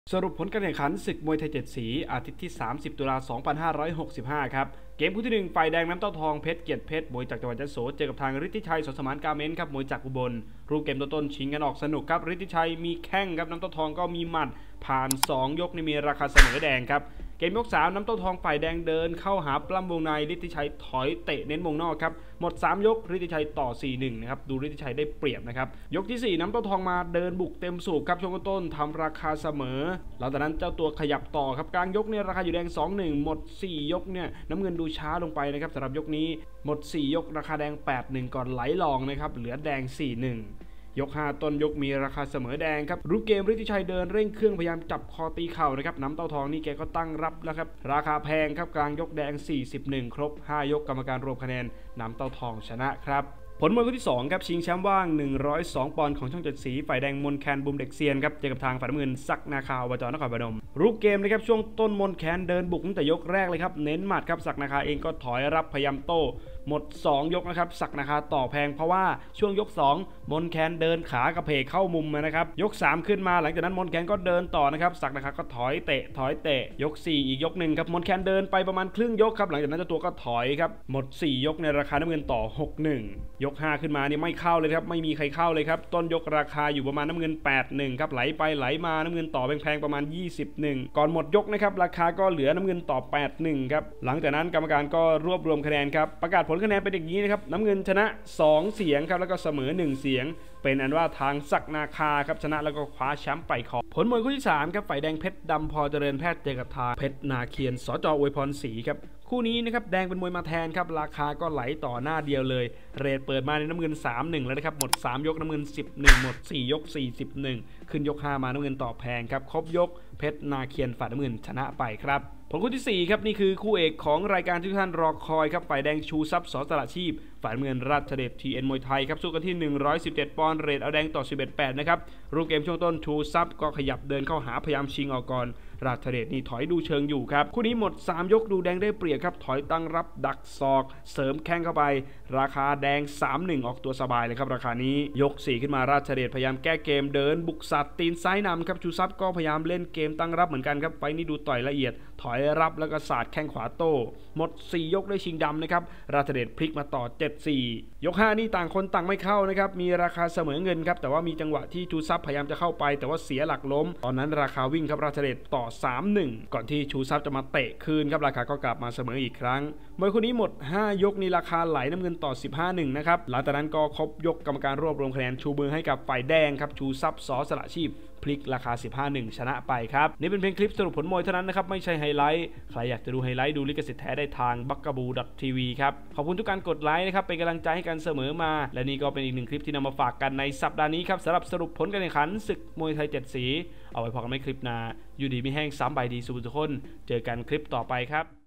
สรุปผลการแข่งขันศึกมวยไทย7สีอาทิตย์ที่30ตุลาคม2565ครับเกมคู่ที่1ฝ่ายแดงน้ำเต้าทองเพชรเกียรติเพชรมวยจากจังหวัดยโสเจอกับทางฤทธิชัยสมานกาเมนครับมวยจากอุบลรูปเกมต้นชิงกันออกสนุกครับฤทธิชัยมีแข้งครับน้ำเต้าทองก็มีหมัดผ่าน2ยกมีราคาเสมอแดงครับเกมยก3น้ำเต้าทองฝ่ายแดงเดินเข้าหาปล้ำวงในฤทธิชัยถอยเตะเน้นวงนอกครับหมด3ยกฤทธิชัยต่อ 4-1 นะครับดูฤทธิชัยได้เปรียบนะครับยกที่4น้ำเต้าทองมาเดินบุกเต็มสูบครับช่วงต้นทำราคาเสมอหลังจากนั้นเจ้าตัวขยับต่อครับกลางยกเนี่ยราคาอยู่แดง 2-1 หมด4ยกเนี่ยน้ำเงินดูช้าลงไปนะครับสำหรับยกนี้หมด4ยกราคาแดง 8-1 ก่อนไหลลองนะครับเหลือแดง 4-1ยก5ต้นยกมีราคาเสมอแดงครับรูปเกมฤทธิชัยเดินเร่งเครื่องพยายามจับคอตีเข่านะครับน้ำเต้าทองนี่แกก็ตั้งรับแล้วครับราคาแพงครับกลางยกแดง41ครบ5ยกกรรมการรวมคะแนนน้ำเต้าทองชนะครับผลมวยคู่ที่2ครับชิงแชมป์ว่าง102ปอนด์ของช่อง7สีฝ่ายแดงมนแคนบุมเด็กเซียนครับเจอกับทางฝ่ายน้ำเงินซักนาคาอบจนครพนมรูปเกมนะครับช่วงต้นมนแคนเดินบุกตั้งแต่ยกแรกเลยครับเน้นหมัดครับซักนาคาเองก็ถอยรับพยายามโต้หมด2ยกนะครับซักนาคาต่อแพงเพราะว่าช่วงยก2มนแคนเดินขากระเพกเข้ามุมนะครับยก3ขึ้นมาหลังจากนั้นมนแคนก็เดินต่อนะครับซักนาคาก็ถอยเตะยก4อีกยก1ครับมนแคนเดินไปประมาณครึ่งยกครับหลังจากนั้นเจ้าตัวก็ถอยครับหมด4ยกในราคาน้ำเงินต่อ 6-1 ยก5ขึ้นมานี่ไม่เข้าเลยครับไม่มีใครเข้าเลยครับต้นยกราคาอยู่ประมาณน้ำเงิน 8-1 ครับไหลไปไหลมาน้ำเงินต่อแพงๆประมาณ21ก่อนหมดยกนะครับราคาก็เหลือน้ำเงินต่อ 8-1 ครับหลังจากนั้นกรรมการก็รวบรวมคะแนนครับประกาศผลคะแนนเป็นอย่างนี้นะครับน้ำเงินชนะ2เสียงครับแล้วก็เสมอ1เสียงเป็นอันว่าทางศักนาคาครับชนะแล้วก็คว้าแชมป์ไปครองผลมวยคู่ที่3ครับฝ่ายแดงเพชรดำพอเจริญแพทย์เจอกับทางเพชรนาเคียนสจ.อวยพรศรีครับคู่นี้นะครับแดงเป็นมวยมาแทนครับราคาก็ไหลต่อหน้าเดียวเลยเรทเปิดมาในน้ำเงิน 3-1 แล้วนะครับหมด3ยกน้ำเงิน 11หมด4ยก41ขึ้นยก5มาน้ำเงินต่อแพงครับครบยกเพชรนาเคียนฝ่ายน้ำเงินชนะไปครับผลคู่ที่4ครับนี่คือคู่เอกของรายการที่ทุกท่านรอคอยครับฝ่ายแดงชูทรัพย์สสละชีพฝ่ายน้ำเงินราชเดช TN มวยไทยครับสู้กันที่117ปอนด์เรทเอาแดงต่อ 11-8 นะครับรูปเกมช่วงต้นชูทรัพย์ก็ขยับเดินเข้าหาพยายามชิงออกก่อนราชเดชนี่ถอยดูเชิงอยู่ครับคู่นี้หมด3ยกดูแดงได้เปรียบครับถอยตั้งรับดักศอกเสริมแข้งเข้าไปราคาแดง 3-1 ออกตัวสบายเลยครับราคานี้ยก4ขึ้นมาราชเดชพยายามแก้เกมเดินบุกสัตว์ตีนซ้ายนำครับชูทรัพย์ก็พยายามเล่นเกมตั้งรับเหมือนกันครับไฟนี้ดูต่อยละเอียดถอยรับแล้วก็สาดแข้งขวาโต้หมด4ยกได้ชิงดำนะครับราชเดชพลิกมาต่อ 7-4 ยก5นี่ต่างคนต่างไม่เข้านะครับมีราคาเสมอเงินครับแต่ว่ามีจังหวะที่ชูทรัพย์พยายามจะเข้าไปแต่ว่าเสียหลักล้มตอนนั้นราคาวิ่งครับราชเดชต่อ 3-1 ก่อนที่ชูทรัพย์จะมาเตะคืนครับราคาก็กลับมาเสมออีกครั้งมวยคู่นี้หมด5ยกนี่ราคาไหลน้ำเงินต่อ 15-1 นะครับหลังจากนั้นก็ครบยกกรรมการรวบรวมคะแนนชูมือให้กับฝ่ายแดงครับชูทรัพย์สสละชีพพลิกราคา 15-1 ชนะไปครับนี่เป็นเพียงคลิปสรุปผลมวยเท่านั้นนะครับไม่ใช่ไฮไลท์ใครอยากจะดูไฮไลท์ดูลิขสิทธิ์แท้ได้ทาง bugaboo.tv ครับขอบคุณทุกการกดไลค์นะครับเป็นกำลังใจให้กันเสมอมาและนี่ก็เป็นอีกหนึ่งคลิปที่นำมาฝากกันในสัปดาห์นี้ครับสำหรับสรุปผลการแข่งขันศึกมวยไทย7สีเอาไว้พอกันไม่คลิปหน้าอยู่ดีไม่แห้งซ้ำใบดีสุขทุกคนเจอกันคลิปต่อไปครับ